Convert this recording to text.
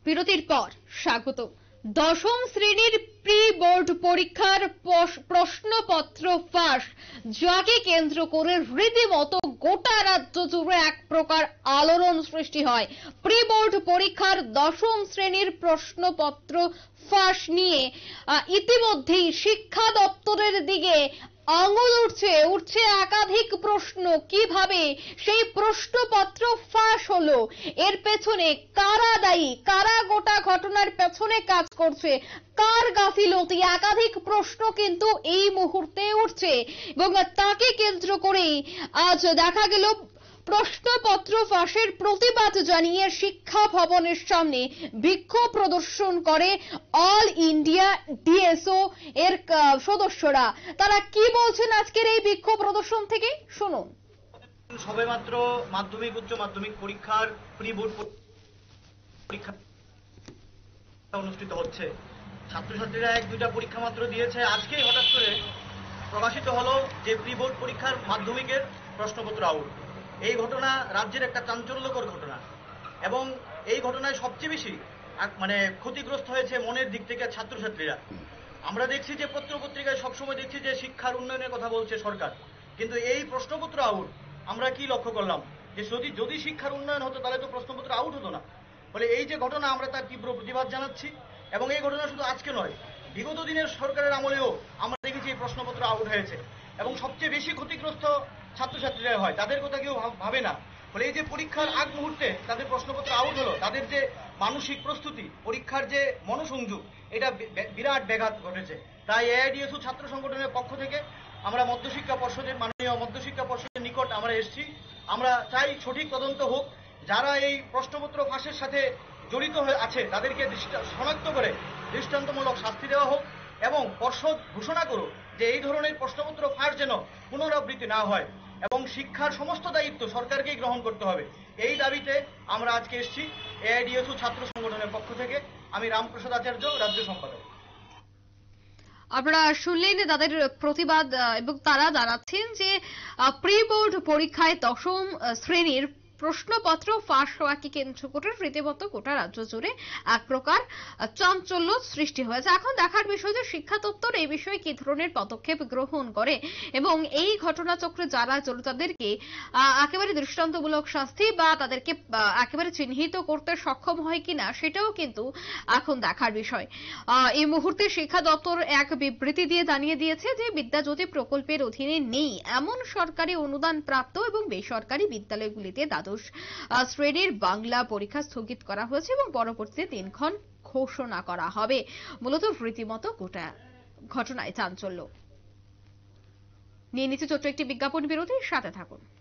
বিরতির পর স্বাগত। দশম শ্রেণীর প্রি বোর্ড পরীক্ষার প্রশ্নপত্র ফাঁস, যাকে কেন্দ্র করে রীতিমতো গোটা রাজ্য জুড়ে এক প্রকার আলোড়ন সৃষ্টি হয়। প্রি বোর্ড পরীক্ষার দশম শ্রেণীর প্রশ্নপত্র ফাঁস নিয়ে ইতিমধ্যেই শিক্ষা দপ্তরের দিকে আঙুল উঠছে একাধিক প্রশ্ন। কিভাবে সেই প্রশ্নপত্র ফাঁস হলো, এর পেছনে কারা দায়ী, কারা গোটা ঘটনার পেছনে কাজ করছে, কার গাফিলতি, একাধিক প্রশ্ন কিন্তু এই মুহূর্তে উঠছে এবং তাকে কেন্দ্র করেই আজ দেখা গেল প্রশ্নপত্র ফাঁসের প্রতিবাদ জানিয়ে শিক্ষা ভবনের সামনে বিক্ষোভ প্রদর্শন করে অল ইন্ডিয়া ডিএসও এর সদস্যরা। তারা কি বলছেন আজকের এই বিক্ষোভ প্রদর্শন থেকে শুনুন। সবেমাত্র মাধ্যমিক উচ্চ মাধ্যমিক পরীক্ষার প্রি বোর্ড পরীক্ষা অনুষ্ঠিত হচ্ছে। ছাত্রছাত্রীরা এক দুইটা পরীক্ষা মাত্র দিয়েছে। আজকেই হঠাৎ করে প্রকাশিত হলো যে প্রি বোর্ড পরীক্ষার মাধ্যমিকের প্রশ্নপত্র আউট। এই ঘটনা রাজ্যের একটা চাঞ্চল্যকর ঘটনা এবং এই ঘটনায় সবচেয়ে বেশি ক্ষতিগ্রস্ত হয়েছে মনের দিক থেকে ছাত্রছাত্রীরা। আমরা দেখছি যে পত্রপত্রিকায় সবসময় দেখছি যে শিক্ষার উন্নয়নের কথা বলছে সরকার, কিন্তু এই প্রশ্নপত্র আউট আমরা কি লক্ষ্য করলাম যে যদি শিক্ষার উন্নয়ন হতো তাহলে তো প্রশ্নপত্র আউট হতো না। ফলে এই যে ঘটনা, আমরা তার তীব্র প্রতিবাদ জানাচ্ছি এবং এই ঘটনা শুধু আজকে নয়, বিগত দিনের সরকারের আমলেও আমরা দেখেছি এই প্রশ্নপত্র আউট হয়েছে এবং সবচেয়ে বেশি ক্ষতিগ্রস্ত ছাত্রছাত্রীরা হয়, তাদের কথা কেউ ভাবে না। ফলে এই যে পরীক্ষার আগ মুহূর্তে তাদের প্রশ্নপত্র আউট হলো, তাদের যে মানসিক প্রস্তুতি, পরীক্ষার যে মনোসংযোগ, এটা বিরাট ব্যাঘাত ঘটেছে। তাই এআইডিএসও ছাত্র সংগঠনের পক্ষ থেকে আমরা মধ্যশিক্ষা পর্ষদের মাননীয় মধ্যশিক্ষা পর্ষদের নিকট আমরা এসেছি। আমরা চাই সঠিক তদন্ত হোক, যারা এই প্রশ্নপত্র ফাঁসের সাথে জড়িত হয়ে আছে তাদেরকে শনাক্ত করে দৃষ্টান্তমূলক শাস্তি দেওয়া হোক এবং পর্ষদ ঘোষণা করুক যে এই ধরনের প্রশ্নপত্র ফাঁস যেন পুনরাবৃত্তি না হয় এবং শিক্ষার সমস্ত দায়িত্ব সরকারকেই গ্রহণ করতে হবে। এই দাবিতে আমরা আজকে এসেছি এআইডিএসও ছাত্র সংগঠনের পক্ষ থেকে। আমি রামপ্রসাদ আচার্য, রাজ্য সম্পাদক। আপনারা শুনলেন তাদের প্রতিবাদ এবং তারা জানাচ্ছেন যে প্রি বোর্ড পরীক্ষায় দশম শ্রেণীর প্রশ্নপত্র ফাঁস হওয়াকে কেন্দ্র করে রীতিমতো গোটা রাজ্য জুড়ে এক প্রকার চাঞ্চল্য সৃষ্টি হয়েছে। এখন দেখার বিষয় যে শিক্ষা দপ্তর এই বিষয়ে কি ধরনের পদক্ষেপ গ্রহণ করে এবং এই ঘটনাচক্রে যারা জড়িত তাদেরকে একেবারে দৃষ্টান্তমূলক শাস্তি বা তাদেরকে একেবারে চিহ্নিত করতে সক্ষম হয় কিনা, সেটাও কিন্তু এখন দেখার বিষয়। এই মুহূর্তে শিক্ষা দপ্তর এক বিবৃতি দিয়ে জানিয়ে দিয়েছে যে বিদ্যাজ্যোতি প্রকল্পের অধীনে নেই এমন সরকারি অনুদান প্রাপ্ত এবং বেসরকারি বিদ্যালয়গুলিতে দ্বাদশ শ্রেণীর বাংলা পরীক্ষা স্থগিত করা হয়েছে এবং পরবর্তীতে দিনক্ষণ ঘোষণা করা হবে। মূলত রীতিমতো গোটা ঘটনায় চাঞ্চল্য। নিয়ে নিচ্ছে ছোট্ট একটি বিজ্ঞাপন বিরতি, সাথে থাকুন।